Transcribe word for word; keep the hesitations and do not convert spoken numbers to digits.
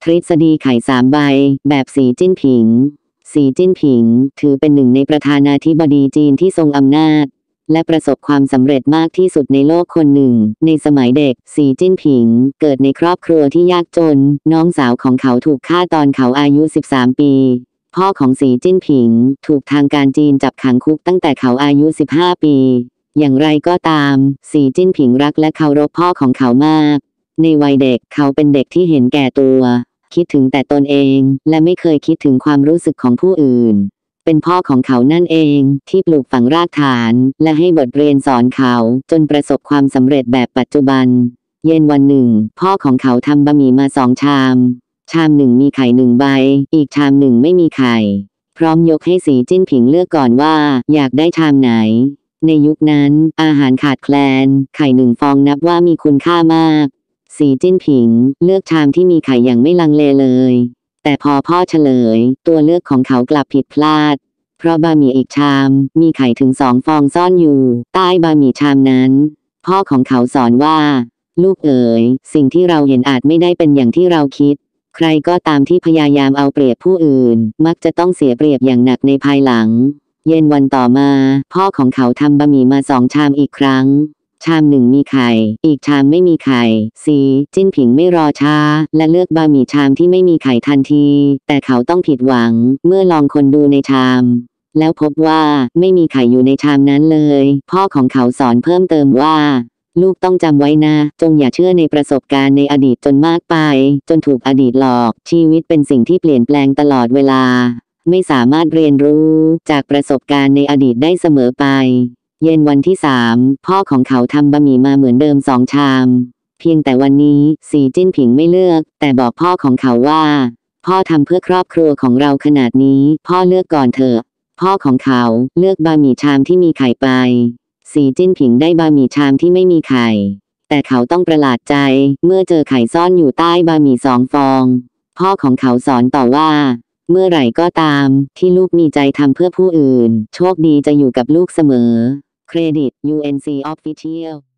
ทฤษฎีไข่สามใบแบบสีจิ้นผิงสีจิ้นผิงถือเป็นหนึ่งในประธานาธิบดีจีนที่ทรงอำนาจและประสบความสำเร็จมากที่สุดในโลกคนหนึ่งในสมัยเด็กสีจิ้นผิงเกิดในครอบครัวที่ยากจนน้องสาวของเขาถูกฆ่าตอนเขาอายุสิบสามปีพ่อของสีจิ้นผิงถูกทางการจีนจับขังคุกตั้งแต่เขาอายุสิบห้าปีอย่างไรก็ตามสีจิ้นผิงรักและเคารพพ่อของเขามากในวัยเด็กเขาเป็นเด็กที่เห็นแก่ตัวคิดถึงแต่ตนเองและไม่เคยคิดถึงความรู้สึกของผู้อื่นเป็นพ่อของเขานั่นเองที่ปลูกฝังรากฐานและให้บทเรียนสอนเขาจนประสบความสำเร็จแบบปัจจุบันเย็นวันหนึ่งพ่อของเขาทำบะหมี่มาสองชามชามหนึ่งมีไข่หนึ่งใบอีกชามหนึ่งไม่มีไข่พร้อมยกให้สีจิ้นผิงเลือกก่อนว่าอยากได้ชามไหนในยุคนั้นอาหารขาดแคลนไข่หนึ่งฟองนับว่ามีคุณค่ามากสีจิ้นผิงเลือกชามที่มีไข่อย่างไม่ลังเลเลยแต่พอพ่อเฉลยตัวเลือกของเขากลับผิดพลาดเพราะบะหมี่อีกชามมีไข่ถึงสองฟองซ่อนอยู่ใต้บะหมี่ชามนั้นพ่อของเขาสอนว่าลูกเอ๋ยสิ่งที่เราเห็นอาจไม่ได้เป็นอย่างที่เราคิดใครก็ตามที่พยายามเอาเปรียบผู้อื่นมักจะต้องเสียเปรียบอย่างหนักในภายหลังเย็นวันต่อมาพ่อของเขาทำบะหมี่มาสองชามอีกครั้งชามหนึ่งมีไข่อีกชามไม่มีไข่สีจิ้นผิงไม่รอช้าและเลือกบะหมี่ชามที่ไม่มีไข่ทันทีแต่เขาต้องผิดหวังเมื่อลองคนดูในชามแล้วพบว่าไม่มีไข่อยู่ในชามนั้นเลยพ่อของเขาสอนเพิ่มเติมว่าลูกต้องจำไว้นะจงอย่าเชื่อในประสบการณ์ในอดีตจนมากไปจนถูกอดีตหลอกชีวิตเป็นสิ่งที่เปลี่ยนแปลงตลอดเวลาไม่สามารถเรียนรู้จากประสบการณ์ในอดีตได้เสมอไปเย็นวันที่สามพ่อของเขาทำบะหมี่มาเหมือนเดิมสองชามเพียงแต่วันนี้สีจิ้นผิงไม่เลือกแต่บอกพ่อของเขาว่าพ่อทำเพื่อครอบครัวของเราขนาดนี้พ่อเลือกก่อนเถอะพ่อของเขาเลือกบะหมี่ชามที่มีไข่ไปสีจิ้นผิงได้บะหมี่ชามที่ไม่มีไข่แต่เขาต้องประหลาดใจเมื่อเจอไข่ซ่อนอยู่ใต้บะหมี่สองฟองพ่อของเขาสอนต่อว่าเมื่อไหร่ก็ตามที่ลูกมีใจทำเพื่อผู้อื่นโชคดีจะอยู่กับลูกเสมอเครดิต ยู เอ็น ซี Official